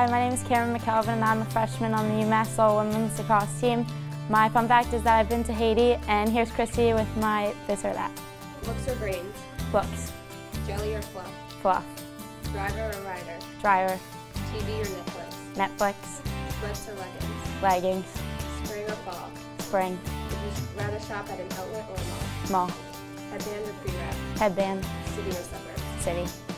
Hi, my name is Cameron McKelvin and I'm a freshman on the UMass Lowell women's lacrosse team. My fun fact is that I've been to Haiti, and here's Christy with my this or that. Books or brains? Books. Jelly or fluff? Fluff. Driver or rider? Driver. TV or Netflix? Netflix. Sweats or leggings? Leggings. Spring or fall? Spring. Would you rather shop at an outlet or a mall? Mall. Headband or pre-wrap? Headband. City or suburb? City.